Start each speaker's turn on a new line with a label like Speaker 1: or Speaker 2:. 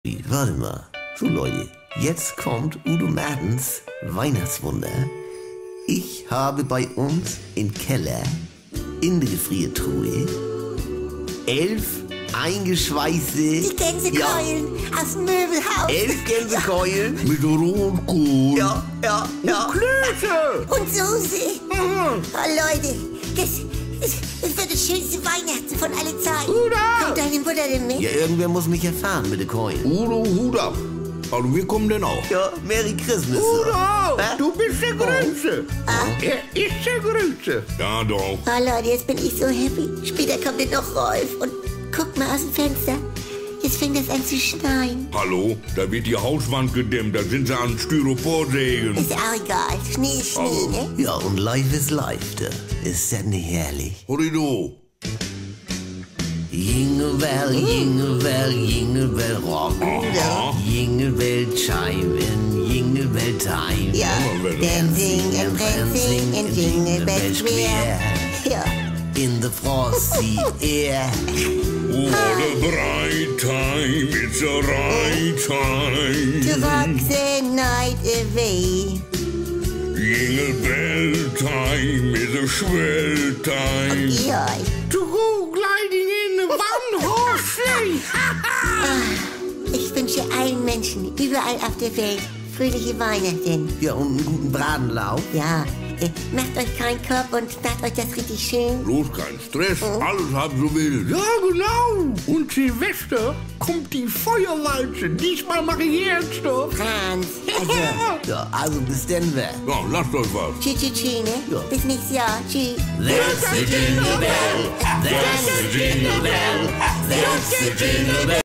Speaker 1: Warte mal. So Leute, jetzt kommt Udo Mertens Weihnachtswunder. Ich habe bei uns im Keller in der Gefriertruhe 11 eingeschweißte...
Speaker 2: Die Gänsekeulen aus dem Möbelhaus.
Speaker 1: 11 Gänsekeulen.
Speaker 3: Mit Rotkohl.
Speaker 1: Ja.
Speaker 3: Klöße.
Speaker 2: Und Soße. Oh Leute, das wird das schönste Weihnachten von alle Zeiten. Kommt deine Mutter denn mit?
Speaker 1: Ja, irgendwer muss mich erfahren mit den Keulen.
Speaker 3: Udo, Hut ab. Also wir kommen denn auch.
Speaker 1: Ja, Merry Christmas.
Speaker 3: Udo,
Speaker 1: Hä?
Speaker 3: du bist der Größte. Er ist der Größte. Ja, doch.
Speaker 2: Oh Leute, jetzt bin ich so happy. Später kommt dann noch Rolf und guck mal aus dem Fenster. Jetzt fängt es an zu schneien.
Speaker 3: Hallo, da wird die Hauswand gedämmt. Da sind sie an Styroporsägen.
Speaker 2: Ist auch egal. Schnee ist Schnee, ne?
Speaker 1: Ja, und life is life, da. Ist das nicht herrlich?
Speaker 3: Horrido.
Speaker 1: Jingle bell, jingle bell rock. Jingle bell chime in jingle bell time.
Speaker 2: Ja, dancing and prancing in Jingle Bell Square. Ja.
Speaker 1: In the frosty air.
Speaker 3: What a bright time, it's a right time.
Speaker 2: To rock the night away.
Speaker 3: Jingle bell time is a swell time.
Speaker 2: Ja.
Speaker 3: To go gliding in a one-horse sleigh.
Speaker 2: Ich wünsche allen Menschen überall auf der Welt fröhliche Weihnachten.
Speaker 1: Ja, und einen guten Bratenlauf.
Speaker 2: Ja, macht euch keinen Kopf und macht euch das richtig schön.
Speaker 3: Bloß kein Stress, alles halb so wild. Ja, genau. Und Silvester kommt die Feuerwalze. Diesmal mache ich ernsthaft.
Speaker 2: Franz, also,
Speaker 1: Ja, also bis denn wer.
Speaker 3: Ja, lasst euch was.
Speaker 2: tschüss, ne?
Speaker 1: Ja.
Speaker 2: Bis nächstes Jahr. Tschüss.
Speaker 1: That's the jingle bell. That's the jingle bell. That's the jingle bell.